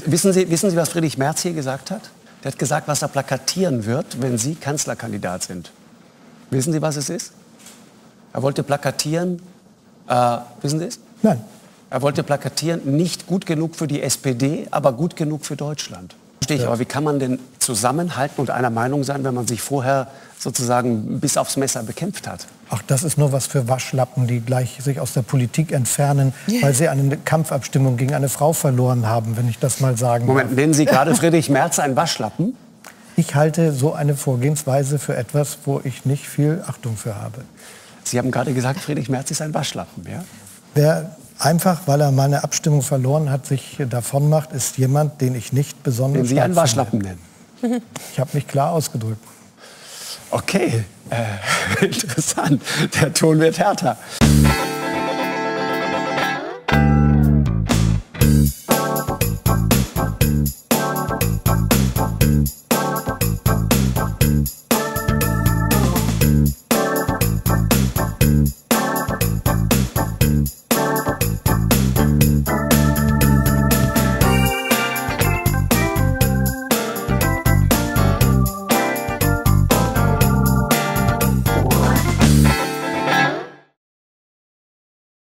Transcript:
Wissen Sie, was Friedrich Merz hier gesagt hat? Der hat gesagt, was er plakatieren wird, wenn Sie Kanzlerkandidat sind. Wissen Sie, was es ist? Er wollte plakatieren, wissen Sie es? Nein. Er wollte plakatieren, nicht gut genug für die SPD, aber gut genug für Deutschland. Verstehe ich, aber wie kann man denn zusammenhalten und einer Meinung sein, wenn man sich vorher sozusagen bis aufs Messer bekämpft hat? Ach, das ist nur was für Waschlappen, die gleich sich aus der Politik entfernen, weil sie eine Kampfabstimmung gegen eine Frau verloren haben, wenn ich das mal sagen Moment, darf. nennen Sie gerade Friedrich Merz einen Waschlappen? Ich halte so eine Vorgehensweise für etwas, wo ich nicht viel Achtung für habe. Sie haben gerade gesagt, Friedrich Merz ist ein Waschlappen, ja? Wer einfach, weil er meine Abstimmung verloren hat, sich davon macht, ist jemand, den ich nicht besonders Den Sie einen Waschlappen nennen? Ich habe mich klar ausgedrückt. Okay, interessant. Der Ton wird härter.